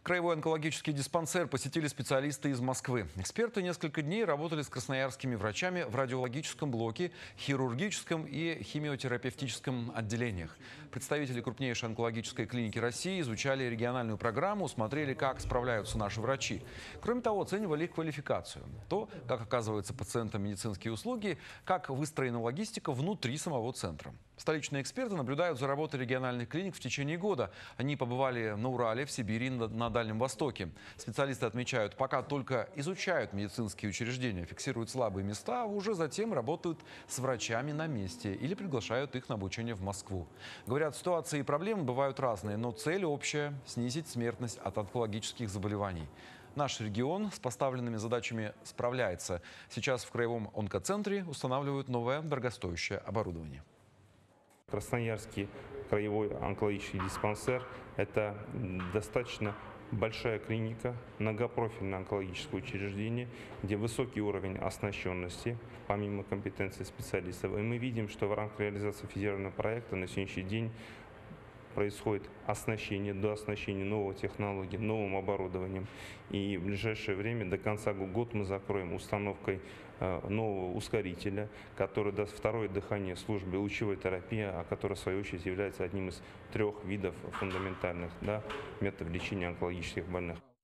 Краевой онкологический диспансер посетили специалисты из Москвы. Эксперты несколько дней работали с красноярскими врачами в радиологическом блоке, хирургическом и химиотерапевтическом отделениях. Представители крупнейшей онкологической клиники России изучали региональную программу, смотрели, как справляются наши врачи. Кроме того, оценивали их квалификацию. То, как оказываются пациентам медицинские услуги, как выстроена логистика внутри самого центра. Столичные эксперты наблюдают за работой региональных клиник в течение года. Они побывали на Урале, в Сибири, на Дальнем Востоке. Специалисты отмечают, пока только изучают медицинские учреждения, фиксируют слабые места, а уже затем работают с врачами на месте или приглашают их на обучение в Москву. Говорят, ситуации и проблемы бывают разные, но цель общая – снизить смертность от онкологических заболеваний. Наш регион с поставленными задачами справляется. Сейчас в Краевом онкоцентре устанавливают новое дорогостоящее оборудование. Красноярский краевой онкологический диспансер – это достаточно большая клиника, многопрофильное онкологическое учреждение, где высокий уровень оснащенности, помимо компетенции специалистов. И мы видим, что в рамках реализации федерального проекта на сегодняшний день происходит оснащение, дооснащение новой технологии, новым оборудованием. И в ближайшее время, до конца года, мы закроем установкой нового ускорителя, который даст второе дыхание службе лучевой терапии, а которая, в свою очередь, является одним из 3 видов фундаментальных методов лечения онкологических больных.